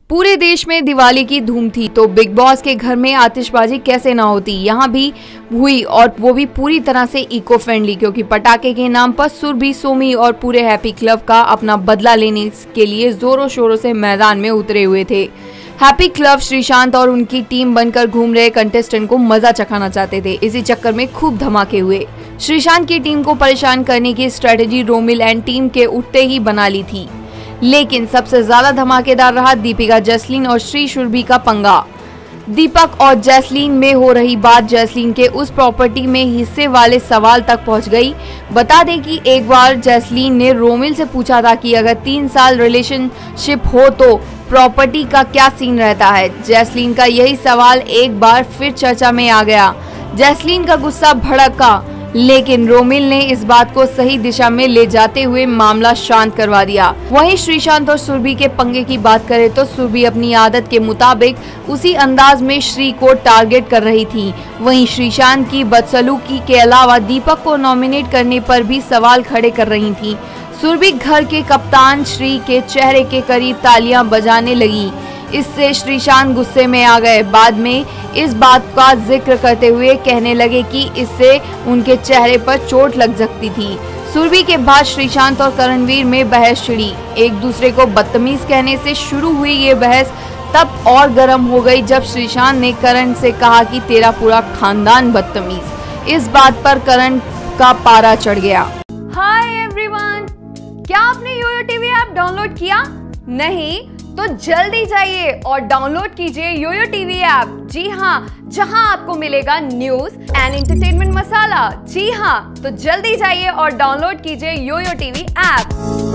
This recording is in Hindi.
पूरे देश में दिवाली की धूम थी तो बिग बॉस के घर में आतिशबाजी कैसे ना होती, यहाँ भी हुई और वो भी पूरी तरह से इको फ्रेंडली, क्योंकि पटाखे के नाम पर सुरभि, सोमी और पूरे हैप्पी क्लब का अपना बदला लेने के लिए जोरों शोरों से मैदान में उतरे हुए थे। हैप्पी क्लब श्रीशांत और उनकी टीम बनकर घूम रहे कंटेस्टेंट को मजा चखाना चाहते थे। इसी चक्कर में खूब धमाके हुए। श्रीशांत की टीम को परेशान करने की स्ट्रेटेजी रुमिल एंड टीम के उठते ही बना ली थी, लेकिन सबसे ज्यादा धमाकेदार रहा दीपिका, जैस्लीन और श्री-सुरभि का पंगा। दीपक और जैस्लीन में हो रही बात जैस्लीन के उस प्रॉपर्टी में हिस्से वाले सवाल तक पहुंच गई। बता दें कि एक बार जैस्लीन ने रुमिल से पूछा था कि अगर 3 साल रिलेशनशिप हो तो प्रॉपर्टी का क्या सीन रहता है। जैस्लीन का यही सवाल एक बार फिर चर्चा में आ गया। जैस्लीन का गुस्सा भड़का, लेकिन रुमिल ने इस बात को सही दिशा में ले जाते हुए मामला शांत करवा दिया। वहीं श्रीशांत और सुरभि के पंगे की बात करें तो सुरभि अपनी आदत के मुताबिक उसी अंदाज में श्री को टारगेट कर रही थी। वहीं श्रीशांत की बदसलूकी के अलावा दीपक को नॉमिनेट करने पर भी सवाल खड़े कर रही थी। सुरभि घर के कप्तान श्री के चेहरे के करीब तालियां बजाने लगी। इससे श्रीशांत गुस्से में आ गए। बाद में इस बात का जिक्र करते हुए कहने लगे कि इससे उनके चेहरे पर चोट लग सकती थी। सुरभि के बाद श्रीशांत और करणवीर में बहस छिड़ी। एक दूसरे को बदतमीज कहने से शुरू हुई ये बहस तब और गर्म हो गई जब श्रीशांत ने करण से कहा कि तेरा पूरा खानदान बदतमीज। इस बात पर करण का पारा चढ़ गया। हाय एवरीवन, क्या आपने योयो टीवी ऐप डाउनलोड किया? नहीं तो जल्दी जाइए और डाउनलोड कीजिए योयो टीवी ऐप। जी हाँ, जहां आपको मिलेगा न्यूज एंड एंटरटेनमेंट मसाला। जी हाँ, तो जल्दी जाइए और डाउनलोड कीजिए योयो टीवी ऐप।